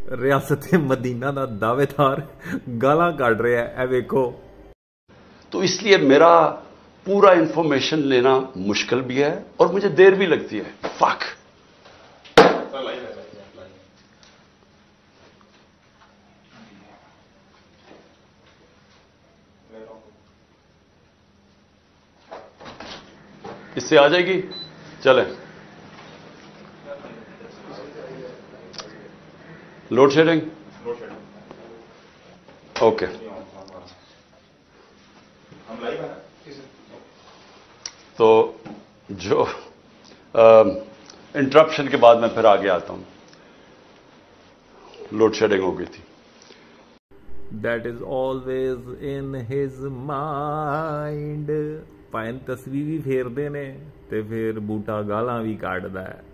रियासत मदीना दा दावेदार गालां कढ़ रहा है, ए वेखो। तो इसलिए मेरा पूरा इंफॉर्मेशन लेना मुश्किल भी है और मुझे देर भी लगती है। फक। इससे आ जाएगी, चलें। Load shedding, okay. तो जो इंटरप्शन के बाद मैं फिर आगे आता हूं। लोड शेडिंग हो गई थी। That is always in his mind. भावें तस्वीर भी फेरदे ने ते फिर बूटा गालां भी कढ़दा है।